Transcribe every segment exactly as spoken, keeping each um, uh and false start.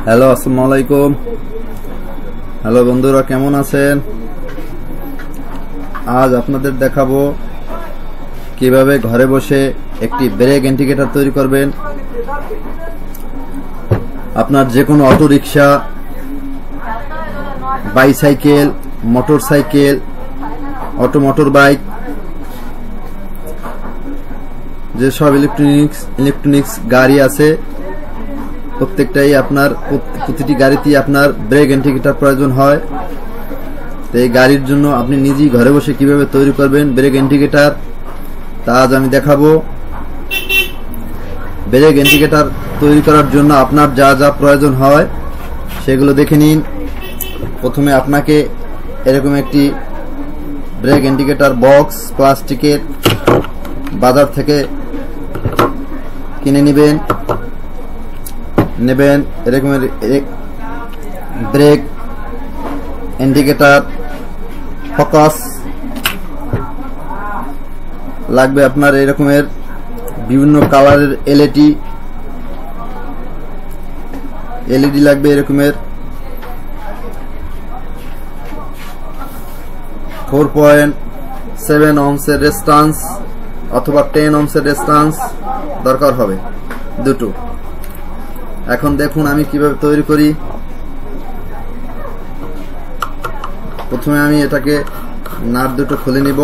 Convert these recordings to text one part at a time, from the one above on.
Hello, আসসালামু আলাইকুম। Hello বন্ধুরা, কেমন আছেন? আজ আপনাদের দেখাবো কিভাবে ঘরে বসে একটি ব্রেক ইন্ডিকেটর তৈরি করবেন। আপনার যে কোনো auto rickshaw, bicycle, motorcycle, auto motor bike, যেসব ইলেকট্রনিক্স ইলেকট্রনিক্স গাড়ি আছে প্রত্যেকটাই আপনার প্রতিটি গাড়িতেই আপনার ব্রেক ইন্ডিকেটর প্রয়োজন হয়। তো এই গাড়ির জন্য আপনি নিজেই ঘরে বসে কিভাবে তৈরি করবেন ব্রেক ইন্ডিকেটর তা আজ আমি দেখাবো। ব্রেক ইন্ডিকেটর তৈরি করার জন্য আপনার যা যা প্রয়োজন হয় সেগুলো দেখে নিন। প্রথমে আপনাকে এরকম একটি ব্রেক ইন্ডিকেটর বক্স প্লাস্টিকের বাজার থেকে কিনে নেবেন নেবেন এরকমের ব্রেক ইন্ডিকেটর ফোকাস লাগবে আপনার। এরকমের বিভিন্ন কালারের এলইডি এলইডি লাগবে। এরকমের ফোর পয়েন্ট সেভেন ওহমসের রেজিস্ট্যান্স অথবা টেন ওহমসের রেজিস্ট্যান্স দরকার হবে, দুটো। এখন দেখুন আমি কিভাবে তৈরি করি। প্রথমে আমি এটাকে নাট দুটো খুলে নিব।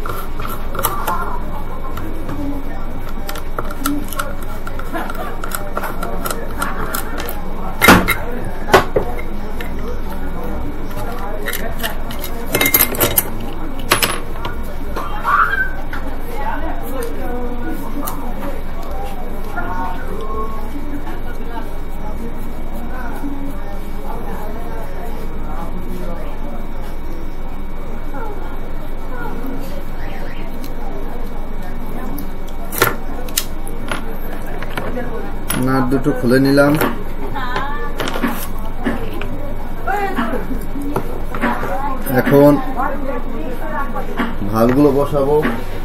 নাট দুটো খুলে নিলাম। এখন ভালভগুলো বসাবো,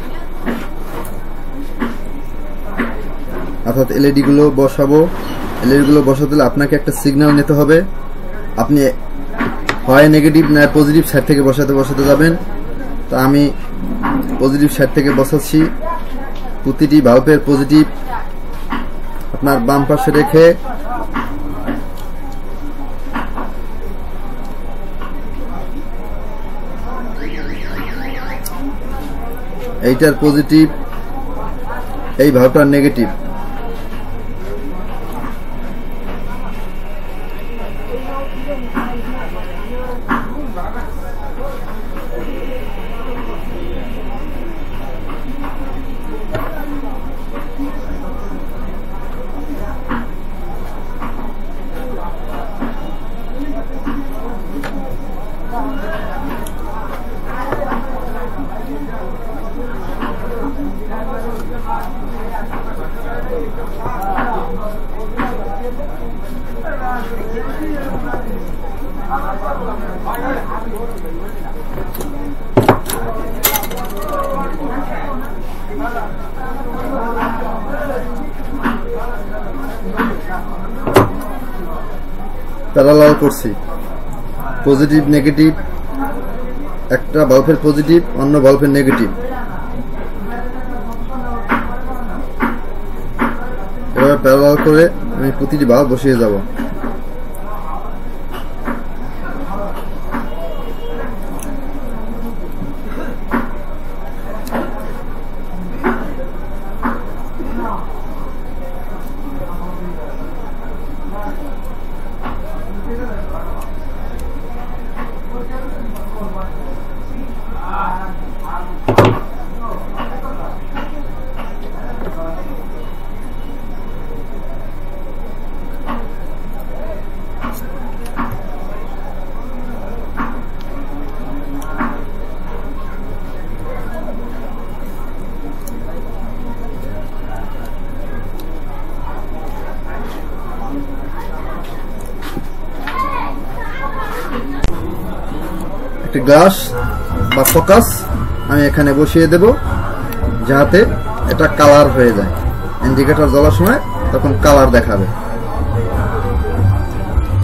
অর্থাৎ এলইডি গুলো বসাবো। এলইডি গুলো বসাতে হলে আপনাকে একটা সিগন্যাল নিতে হবে। আপনি হয় নেগেটিভ না পজিটিভ সাইড থেকে বসাতে বসাতে যাবেন। তা আমি পজিটিভ সাইড থেকে বসাচ্ছি। প্রতিটি ভালভের পজিটিভ আপনার বাম পাশে রেখে এইটার পজিটিভ, এই ভালভটার নেগেটিভ। প্যারালাল করছি, পজিটিভ নেগেটিভ, একটা ভালভের পজিটিভ অন্য ভালভের নেগেটিভ। এভাবে প্যারালাল করে আমি প্রতিটি ভালভ বসিয়ে যাব। একটি গ্লাস বা ফোকাস আমি এখানে বসিয়ে দেব, যাতে এটা কালার হয়ে যায়। ইন্ডিকেটর জ্বলার সময় তখন কালার দেখাবে।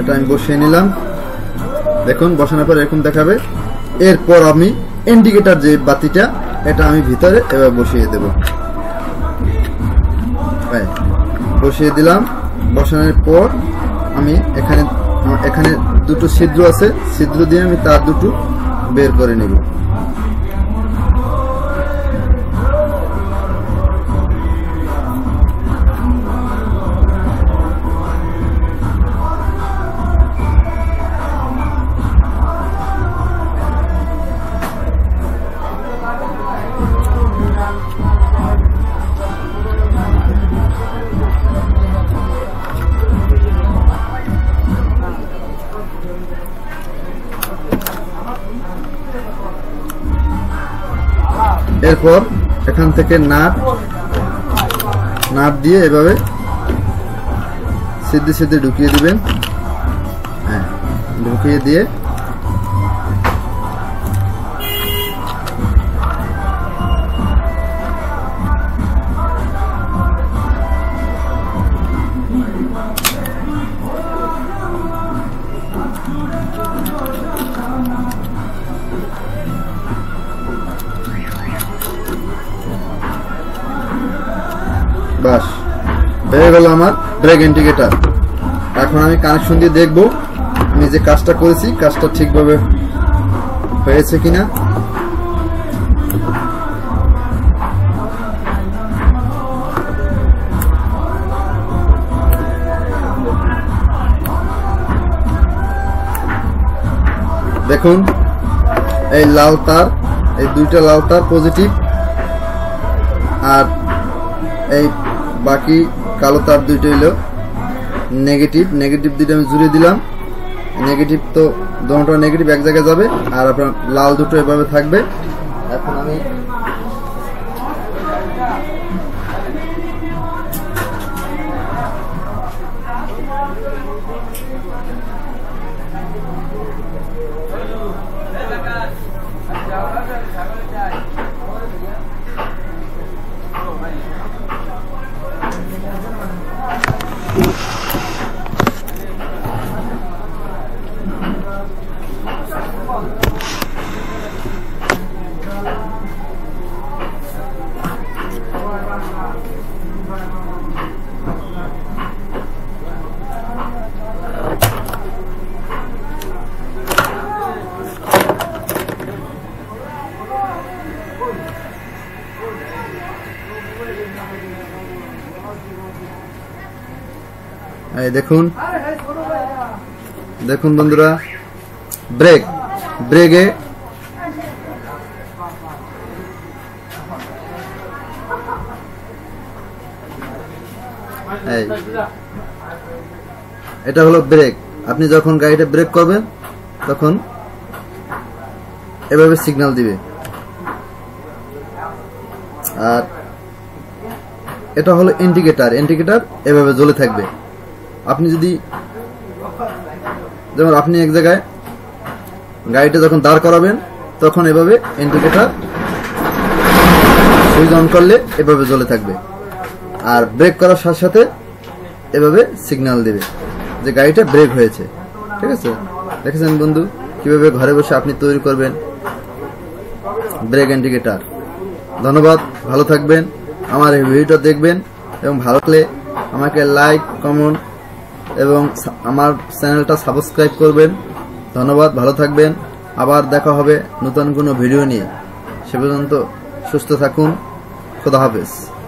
এটা আমি বসিয়ে নিলাম। দেখুন বসানোর পর এরকম দেখাবে। এরপর আমি ইন্ডিকেটর যে বাতিটা এটা আমি ভিতরে এবার বসিয়ে দেব। বসিয়ে দিলাম। বসানোর পর আমি এখানে এখানে দুটো ছিদ্র আছে, ছিদ্র দিয়ে আমি তার দুটো বের করে নেব। এরপর এখান থেকে নাট নাট দিয়ে এভাবে সিদ্ধে সিদ্ধে ঢুকিয়ে দিবেন। হ্যাঁ, ঢুকিয়ে দিয়ে বাস হয়ে গেল আমার ব্রেক ইন্ডিকেটর। এখন আমি কানেকশন দিয়ে দেখব আমি যে কাজটা করেছি কাজটা ঠিকভাবে হয়েছে কিনা। দেখুন এই লাল তার, এই দুইটা লাল তার পজিটিভ, আর এই বাকি কালো তার দুইটা হইলো নেগেটিভ। নেগেটিভ দুইটা আমি জুড়ে দিলাম। নেগেটিভ তো দুটো নেগেটিভ এক জায়গায় যাবে, আর আপনার লাল দুটো এভাবে থাকবে। এখন আমি এই দেখুন দেখুন বন্ধুরা, ব্রেক ব্রেকে এটা হলো ব্রেক। আপনি যখন গাড়িটা ব্রেক করবেন তখন এভাবে সিগন্যাল দিবে। আর এটা হলো ইন্ডিকেটর। ইন্ডিকেটর এভাবে জ্বলে থাকবে। আপনি যদি যেমন আপনি এক জায়গায় গাড়িটা যখন দাঁড় করাবেন তখন এভাবে ইন্ডিকেটর সুইচ অন করলে এভাবে জ্বলে থাকবে। আর ব্রেক করার সাথে সাথে এভাবে সিগন্যাল দেবে যে গাড়িটা ব্রেক হয়েছে। ঠিক আছে, দেখেছেন বন্ধু কিভাবে ঘরে বসে আপনি তৈরি করবেন ব্রেক ইন্ডিকেটর। ধন্যবাদ, ভালো থাকবেন। আমার এই ভিডিওটা দেখবেন এবং ভালো লাগলে আমাকে লাইক, কমেন্ট এবং আমার চ্যানেলটা সাবস্ক্রাইব করবেন। ধন্যবাদ, ভালো থাকবেন। আবার দেখা হবে নতুন কোনো ভিডিও নিয়ে। সে পর্যন্ত সুস্থ থাকুন। খোদা হাফেজ।